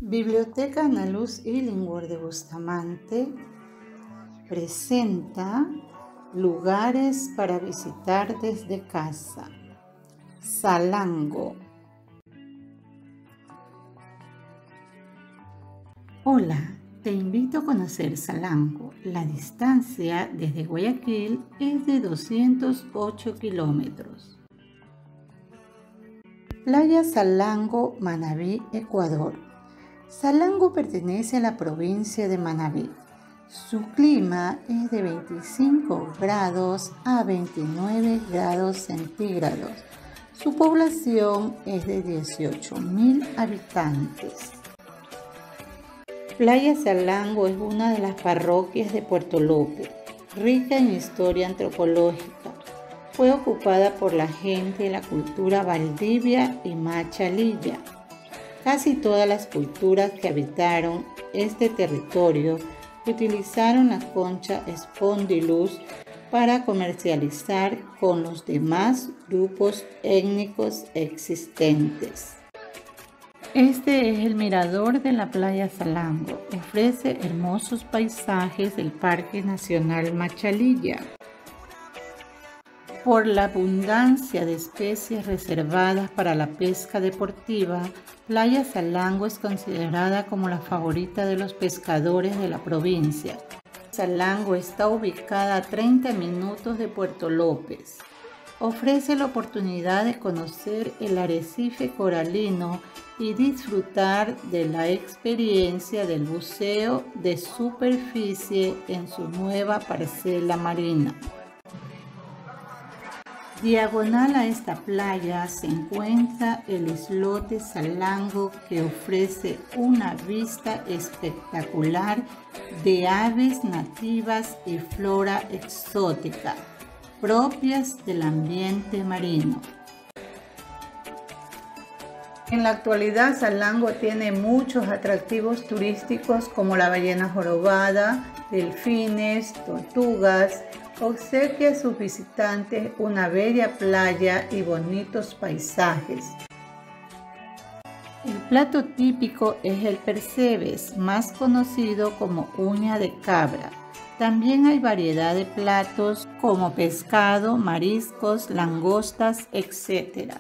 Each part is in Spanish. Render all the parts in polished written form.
Biblioteca Ana Luz Illingworth de Bustamante presenta lugares para visitar desde casa. Salango. Hola, te invito a conocer Salango. La distancia desde Guayaquil es de 208 kilómetros. Playa Salango, Manabí, Ecuador. Salango pertenece a la provincia de Manabí. Su clima es de 25 grados a 29 grados centígrados. Su población es de 18.000 habitantes. Playa Salango es una de las parroquias de Puerto López, rica en historia antropológica. Fue ocupada por la gente de la cultura Valdivia y Machalilla. Casi todas las culturas que habitaron este territorio utilizaron la concha Spondylus para comercializar con los demás grupos étnicos existentes. Este es el mirador de la playa Salango. Ofrece hermosos paisajes del Parque Nacional Machalilla. Por la abundancia de especies reservadas para la pesca deportiva, Playa Salango es considerada como la favorita de los pescadores de la provincia. Salango está ubicada a 30 minutos de Puerto López. Ofrece la oportunidad de conocer el arrecife coralino y disfrutar de la experiencia del buceo de superficie en su nueva parcela marina. Diagonal a esta playa se encuentra el islote Salango, que ofrece una vista espectacular de aves nativas y flora exótica propias del ambiente marino. En la actualidad, Salango tiene muchos atractivos turísticos como la ballena jorobada, delfines, tortugas. Obsequia a sus visitantes una bella playa y bonitos paisajes. El plato típico es el percebes, más conocido como uña de cabra. También hay variedad de platos como pescado, mariscos, langostas, etc.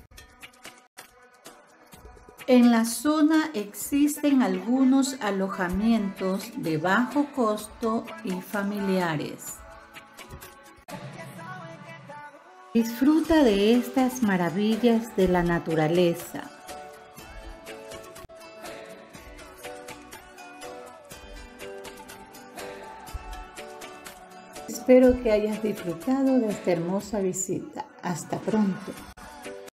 En la zona existen algunos alojamientos de bajo costo y familiares. Disfruta de estas maravillas de la naturaleza. Espero que hayas disfrutado de esta hermosa visita. Hasta pronto.